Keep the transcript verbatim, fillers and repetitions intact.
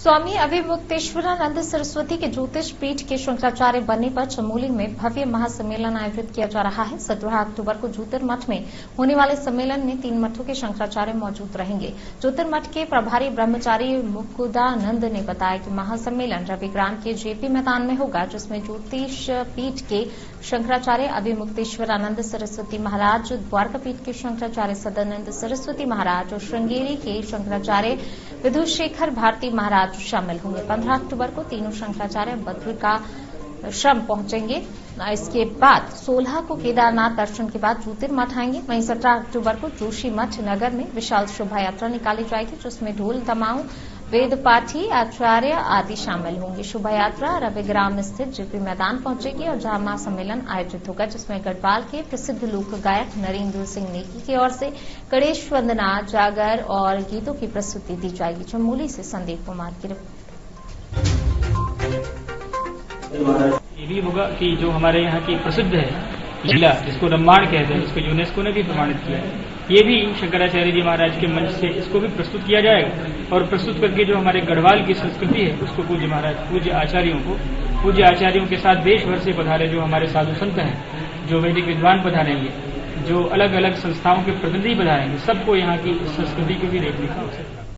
स्वामी अभिमुक्तेश्वरानंद सरस्वती के ज्योतिष पीठ के शंकराचार्य बनने पर चमोली में भव्य महासम्मेलन आयोजित किया जा रहा है। सत्रह अक्टूबर को ज्योतिर्मठ में होने वाले सम्मेलन में तीन मठों के शंकराचार्य मौजूद रहेंगे। ज्योतिर्मठ के प्रभारी ब्रह्मचारी मुकुदानंद ने बताया कि महासम्मेलन रविग्राम के जेपी मैदान में होगा, जिसमें ज्योतिष पीठ के शंकराचार्य अभिमुक्तेश्वरानंद सरस्वती महाराज, द्वारकापीठ के शंकराचार्य सदानंद सरस्वती महाराज और श्रृंगेरी के शंकराचार्य विधुशेखर भारती महाराज शामिल होंगे। पंद्रह अक्टूबर को तीनों शंकराचार्य बद्रिकाश्रम पहुंचेंगे। इसके बाद सोलह को केदारनाथ दर्शन के बाद ज्योतिर्मठ आएंगे। वहीं सत्रह अक्टूबर को जोशीमठ नगर में विशाल शोभा यात्रा निकाली जाएगी, जिसमें ढोल दमाऊ, वेद पाठी, आचार्य आदि शामिल होंगे। शोभा यात्रा रविग्राम स्थित जेपी मैदान पहुंचेगी और जहां महासम्मेलन आयोजित होगा, जिसमें गढ़वाल के प्रसिद्ध लोक गायक नरेंद्र सिंह नेगी की ओर से गणेश वंदना, जागर और गीतों की प्रस्तुति दी जाएगी। चमोली से संदीप कुमार की रिपोर्ट। ये भी होगा कि जो हमारे यहाँ की प्रसिद्ध है लीला, जिसको रामायण कहते हैं, इसको यूनेस्को ने भी प्रमाणित किया है, ये भी शंकराचार्य जी महाराज के मंच से इसको भी प्रस्तुत किया जाएगा और प्रस्तुत करके जो हमारे गढ़वाल की संस्कृति है उसको पूज्य महाराज पूज्य आचार्यों को पूज्य आचार्यों के साथ देश भर से पधारे जो हमारे साधु संत हैं, जो वैदिक विद्वान पधारेंगे, जो अलग अलग संस्थाओं के प्रतिनिधि पधारेंगे, सबको यहाँ की संस्कृति को भी देखने का अवसर।